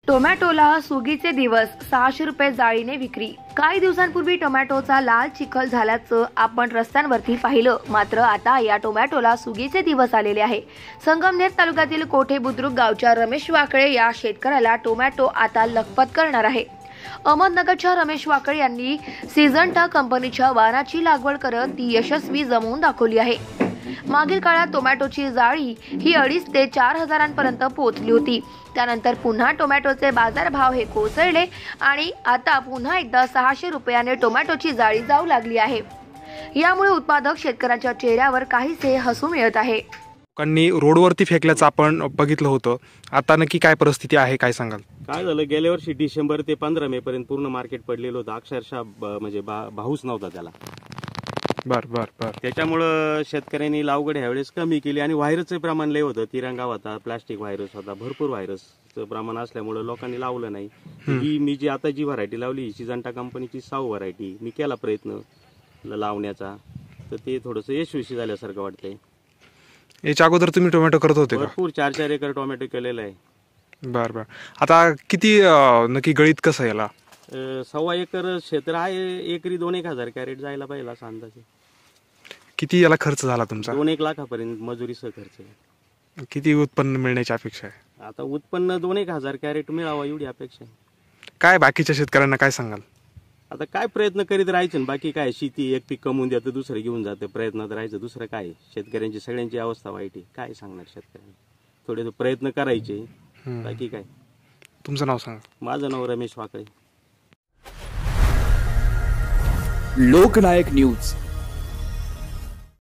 टोमॅटोला सुगीचे दिवस 600 रुपये जाळीने विक्री। काही दिवसांपूर्वी टोमॅटोचा लाल चिखल झाल्याचं आपण रस्त्यांवरती पाहिलं, मात्र आता या टोमॅटोला सुगीचे दिवस आलेले आहे। संगमनेर तालुक्यातील कोठे बुद्रुक गावच्या रमेश वाकळे या शेतकऱ्याला टोमॅटो आता लखपत करणार आहे। अहमदनगरच्या रमेश वाकळे यांनी सिजंटा कंपनीच्या वाणाची लागवड करत ती यशस्वी जमवून दाखवली आहे। मागील काळात टोमॅटोची जाळी ही 2.5 ते 4 हजारांपर्यंत पोहोचली होती। त्यानंतर पुन्हा टोमॅटोचे बाजारभाव हे कोसळले आणि आता पुन्हा एकदा 600 रुपयाने टोमॅटोची जाळी जाऊ लागली आहे। यामुळे उत्पादक शेतकऱ्यांच्या चेहऱ्यावर काहीसे हसू मिळत आहे। लोकांनी रोडवरती फेकल्याचं आपण बघितलं होतं, आता नक्की काय परिस्थिती आहे, काय सांगाल? काय झालं, गेल्या वर्षी डिसेंबर ते 15 मे पर्यंत पूर्ण मार्केट पडलेलं होतं, अक्षरशः म्हणजे भाऊच नव्हता त्याला। बर बर बर त्याच्यामुळे शेतकऱ्यांनी लागवड ह्यावेळेस कमी केली आणि व्हायरसचं प्रमाण लय होतं, तिरंगा होता, प्लास्टिक व्हायरस होता, भरपूर व्हायरसचं प्रमाण असल्यामुळे लोकांनी लावलं नाही। ही मी जी आता जी व्हरायटी लावली सिजंटा कंपनीची 6 व्हरायटी मी केला प्रयत्न लावण्याचा, तर ते थोडंसं यशस्वी झाल्यासारखं वाटतंय। याच्या अगोदर तुम्ही टोमॅटो करत होते का? भरपूर 4-4 एकर टोमॅटो केलेला आहे। बर बर आता किती नक्की गळीत कसं याला? 1.25 एकर क्षेत्र आहे, एकरी 2-1 हजार कॅरेट जायला पाहिजे असा अंदाज आहे। किती याला खर्च झाला तुमचा? 2-1 लाखापर्यंत मजुरीसह खर्च आहे। किती उत्पन्न मिळण्याची अपेक्षा आहे? आता उत्पन्न 2-1 हजार कॅरेट मिळावा एवढी अपेक्षा आहे। काय बाकीच्या शेतकऱ्यांना काय सांगाल? आता काय प्रयत्न करीत राहायचं, बाकी काय, शेती एक पीक कमवून द्यायचं दुसरं घेऊन जातं, प्रयत्नात राहायचं, दुसरं काय। शेतकऱ्यांची सगळ्यांची अवस्था वाईट आहे, काय सांगणार शेतकऱ्यांना, थोडे प्रयत्न करायचे, बाकी काय। तुमचं नाव सांगा? माझं नाव रमेश वाकळे। लोकनायक न्यूज।